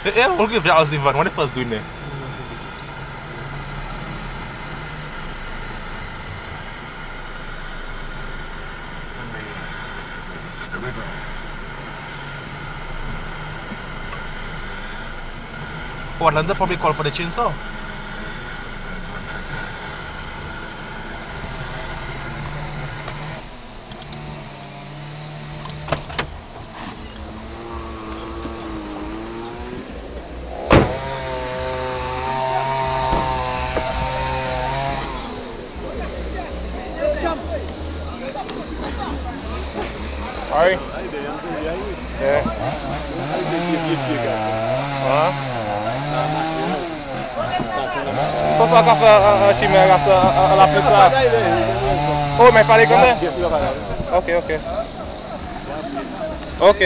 Yeah, we'll give that was even when they first doing it. Oh, Atlanta probably called for the chainsaw. Sorry. Yeah. Kau fak apa si merah lapis lah. Oh, mai parler comme ça. Ok, ok. Ok.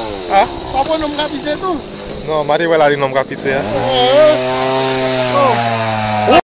Apa nom kapise tu? No, mari wala di nom kapise ya. Oh.